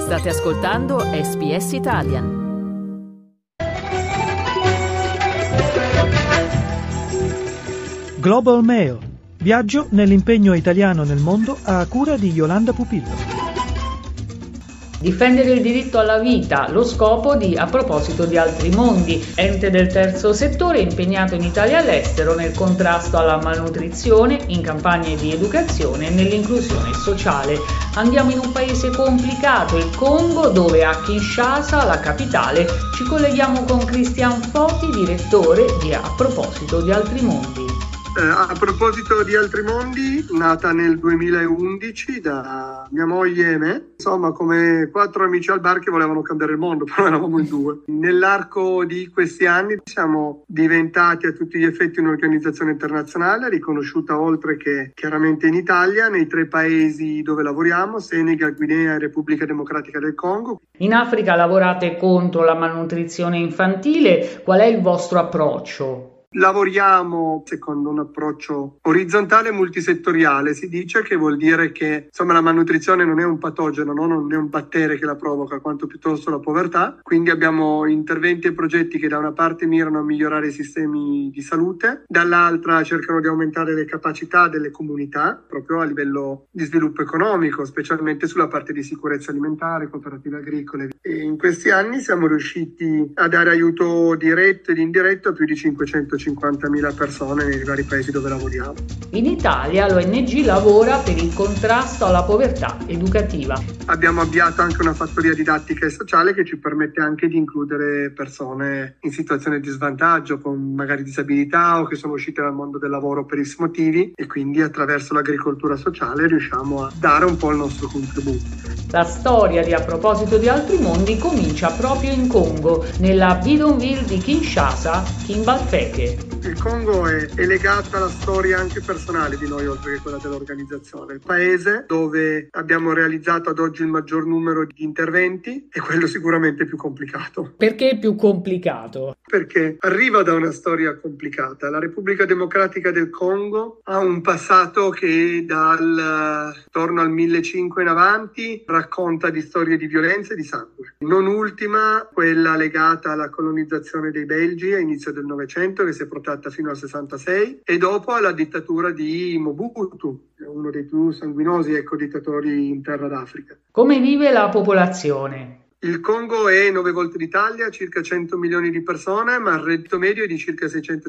State ascoltando SBS Italian. Global Mail. Viaggio nell'impegno italiano nel mondo a cura di Yolanda Pupillo. Difendere il diritto alla vita, lo scopo di A proposito di altri mondi, ente del terzo settore impegnato in Italia e all'estero nel contrasto alla malnutrizione, in campagne di educazione e nell'inclusione sociale. Andiamo in un paese complicato, il Congo, dove a Kinshasa, la capitale, ci colleghiamo con Christian Foti, direttore di A proposito di altri mondi. A proposito di altri mondi, nata nel 2011 da mia moglie e me, insomma come 4 amici al bar che volevano cambiare il mondo, però eravamo in 2. Nell'arco di questi anni siamo diventati a tutti gli effetti un'organizzazione internazionale, riconosciuta oltre che chiaramente in Italia, nei 3 paesi dove lavoriamo, Senegal, Guinea e Repubblica Democratica del Congo. In Africa lavorate contro la malnutrizione infantile, qual è il vostro approccio? Lavoriamo secondo un approccio orizzontale e multisettoriale. Si dice che vuol dire che la malnutrizione non è un patogeno, no? Non è un batterio che la provoca, quanto piuttosto la povertà. Quindi abbiamo interventi e progetti che da una parte mirano a migliorare i sistemi di salute, dall'altra cercano di aumentare le capacità delle comunità, proprio a livello di sviluppo economico, specialmente sulla parte di sicurezza alimentare, cooperative agricole. E in questi anni siamo riusciti a dare aiuto diretto ed indiretto a più di 550.000 persone nei vari paesi dove lavoriamo. In Italia l'ONG lavora per il contrasto alla povertà educativa. Abbiamo avviato anche una fattoria didattica e sociale che ci permette anche di includere persone in situazione di svantaggio, con magari disabilità o che sono uscite dal mondo del lavoro per X motivi, e quindi attraverso l'agricoltura sociale riusciamo a dare un po' il nostro contributo. La storia di A proposito di altri mondi comincia proprio in Congo, nella bidonville di Kinshasa, Kimbalfeke. Il Congo è legato alla storia anche personale di noi, oltre che quella dell'organizzazione. Il paese dove abbiamo realizzato ad oggi il maggior numero di interventi è quello sicuramente più complicato. Perché è più complicato? Perché arriva da una storia complicata. La Repubblica Democratica del Congo ha un passato che attorno al 1500 in avanti racconta di storie di violenza e di sangue. Non ultima quella legata alla colonizzazione dei Belgi a inizio del Novecento, che si è protratta fino al 66, e dopo alla dittatura di Mobutu, uno dei più sanguinosi dittatori in terra d'Africa. Come vive la popolazione? Il Congo è 9 volte l'Italia, circa 100 milioni di persone, ma il reddito medio è di circa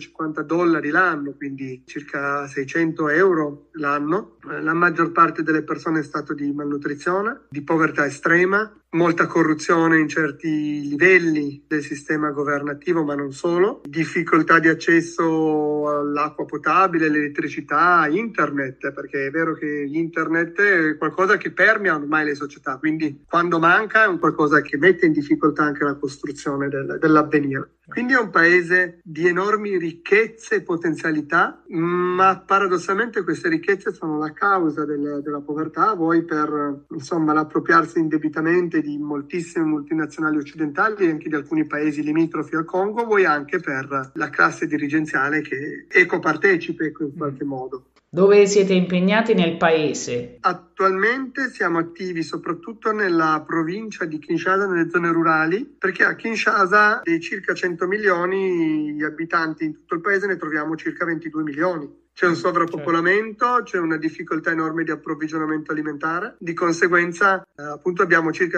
$650 l'anno, quindi circa 600 euro l'anno. La maggior parte delle persone è in stato di malnutrizione, di povertà estrema, molta corruzione in certi livelli del sistema governativo, ma non solo, difficoltà di accesso all'acqua potabile, all'elettricità, internet, perché è vero che internet è qualcosa che permea ormai le società, quindi quando manca è un qualcosa che mette in difficoltà anche la costruzione dell'avvenire. Quindi è un paese di enormi ricchezze e potenzialità, ma paradossalmente queste ricchezze sono la causa della povertà, vuoi per l'appropriarsi indebitamente di moltissime multinazionali occidentali e anche di alcuni paesi limitrofi al Congo, vuoi anche per la classe dirigenziale che è copartecipe in qualche modo. Dove siete impegnati nel paese? Attualmente siamo attivi soprattutto nella provincia di Kinshasa, nelle zone rurali, perché a Kinshasa dei circa 100 milioni di abitanti in tutto il paese ne troviamo circa 22 milioni. C'è un sovrappopolamento, c'è una difficoltà enorme di approvvigionamento alimentare, di conseguenza appunto abbiamo circa il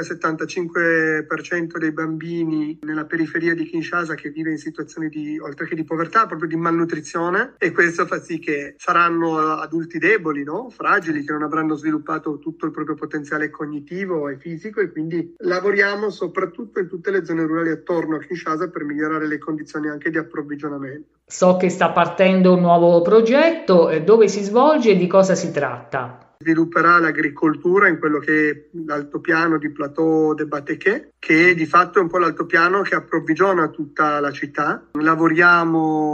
75% dei bambini nella periferia di Kinshasa che vive in situazioni oltre che di povertà, proprio di malnutrizione, e questo fa sì che saranno adulti deboli, no? Fragili, che non avranno sviluppato tutto il proprio potenziale cognitivo e fisico, e quindi lavoriamo soprattutto in tutte le zone rurali attorno a Kinshasa per migliorare le condizioni anche di approvvigionamento. So che sta partendo un nuovo progetto, dove si svolge e di cosa si tratta? Svilupperà l'agricoltura in quello che è l'altopiano di Plateau de Bateké, che di fatto è un po' l'altopiano che approvvigiona tutta la città. Lavoriamo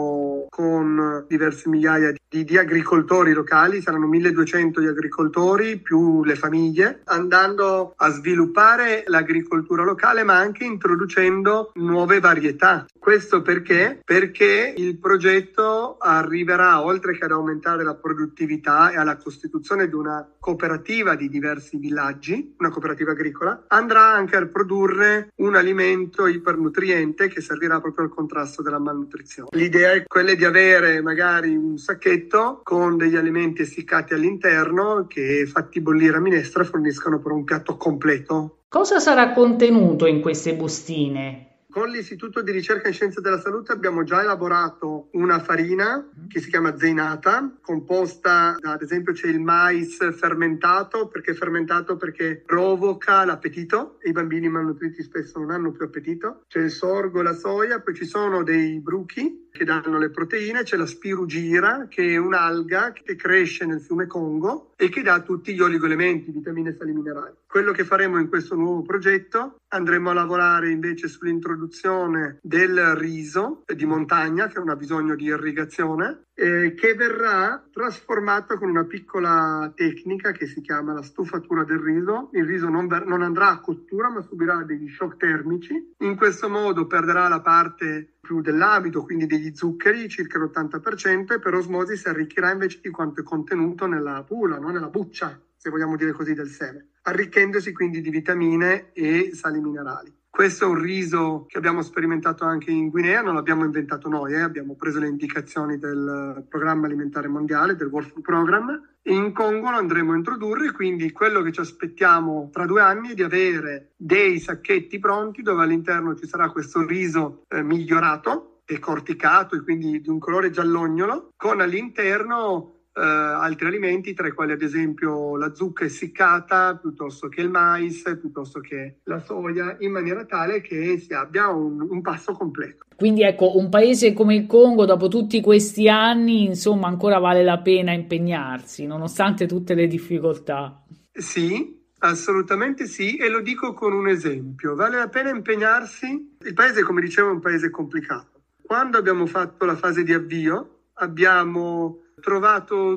lavoriamo con diverse migliaia di agricoltori locali, saranno 1200 gli agricoltori più le famiglie, andando a sviluppare l'agricoltura locale ma anche introducendo nuove varietà. Questo perché? Perché il progetto arriverà, oltre che ad aumentare la produttività e alla costituzione di una cooperativa di diversi villaggi, una cooperativa agricola, andrà anche a produrre un alimento ipernutriente che servirà proprio al contrasto della malnutrizione. L'idea è quella di avere magari un sacchetto con degli alimenti essiccati all'interno che, fatti bollire a minestra, forniscono per un piatto completo. Cosa sarà contenuto in queste bustine? Con l'Istituto di Ricerca in Scienze della Salute abbiamo già elaborato una farina che si chiama zeinata, composta ad esempio c'è il mais fermentato. Perché fermentato? Perché provoca l'appetito e i bambini malnutriti spesso non hanno più appetito. C'è il sorgo e la soia, poi ci sono dei bruchi che danno le proteine, c'è la spirugira che è un'alga che cresce nel fiume Congo e che dà tutti gli oligoelementi, vitamine e sali minerali. Quello che faremo in questo nuovo progetto, andremo a lavorare invece sull'introduzione del riso di montagna che non ha bisogno di irrigazione, che verrà trasformato con una piccola tecnica che si chiama la stufatura del riso. Il riso non andrà a cottura ma subirà degli shock termici. In questo modo perderà la parte più dell'amido, quindi degli zuccheri, circa l'80%, e per osmosi si arricchirà invece di quanto è contenuto nella pula, no? Nella buccia, se vogliamo dire così, del seme, arricchendosi quindi di vitamine e sali minerali. Questo è un riso che abbiamo sperimentato anche in Guinea, non l'abbiamo inventato noi, abbiamo preso le indicazioni del Programma Alimentare Mondiale, del World Food Program, e in Congo lo andremo a introdurre, quindi quello che ci aspettiamo tra 2 anni è di avere dei sacchetti pronti dove all'interno ci sarà questo riso migliorato e corticato e quindi di un colore giallognolo, con all'interno altri alimenti, tra i quali ad esempio la zucca essiccata, piuttosto che il mais, piuttosto che la soia, in maniera tale che si abbia un pasto completo. Quindi ecco, un paese come il Congo, dopo tutti questi anni, insomma, ancora vale la pena impegnarsi, nonostante tutte le difficoltà. Sì, assolutamente sì, e lo dico con un esempio. Vale la pena impegnarsi. Il paese, come dicevo, è un paese complicato. Quando abbiamo fatto la fase di avvio, abbiamo trovato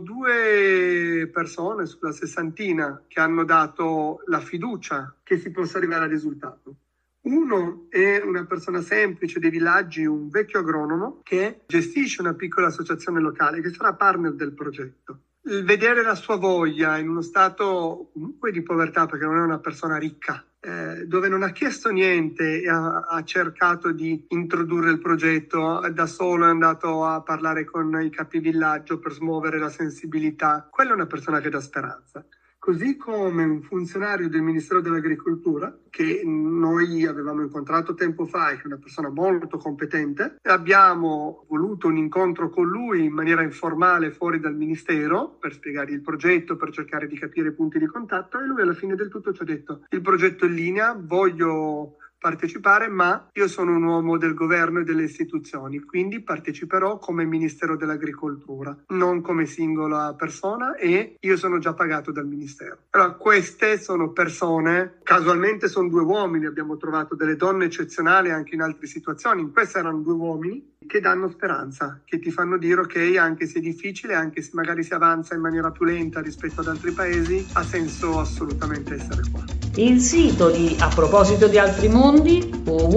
2 persone sulla 60 che hanno dato la fiducia che si possa arrivare al risultato. Uno è una persona semplice dei villaggi, un vecchio agronomo che gestisce una piccola associazione locale che sarà partner del progetto. Il vedere la sua voglia in uno stato comunque di povertà, perché non è una persona ricca, dove non ha chiesto niente e ha cercato di introdurre il progetto da solo, è andato a parlare con i capivillaggio per smuovere la sensibilità. Quella è una persona che dà speranza. Così come un funzionario del Ministero dell'Agricoltura, che noi avevamo incontrato tempo fa e che è una persona molto competente, abbiamo voluto un incontro con lui in maniera informale fuori dal Ministero per spiegargli il progetto, per cercare di capire i punti di contatto, e lui alla fine del tutto ci ha detto: il progetto è in linea, voglio partecipare, ma io sono un uomo del governo e delle istituzioni, quindi parteciperò come Ministero dell'Agricoltura, non come singola persona, e io sono già pagato dal Ministero. Allora, queste sono persone, casualmente sono 2 uomini, abbiamo trovato delle donne eccezionali anche in altre situazioni, in queste erano 2 uomini, che danno speranza, che ti fanno dire ok, anche se è difficile, anche se magari si avanza in maniera più lenta rispetto ad altri paesi, ha senso assolutamente essere qua. Il sito di A proposito di altri mondi,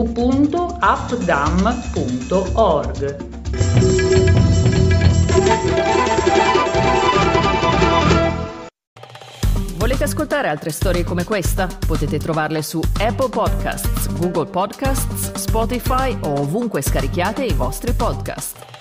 www.appdam.org. Volete ascoltare altre storie come questa? Potete trovarle su Apple Podcasts, Google Podcasts, Spotify o ovunque scarichiate i vostri podcast.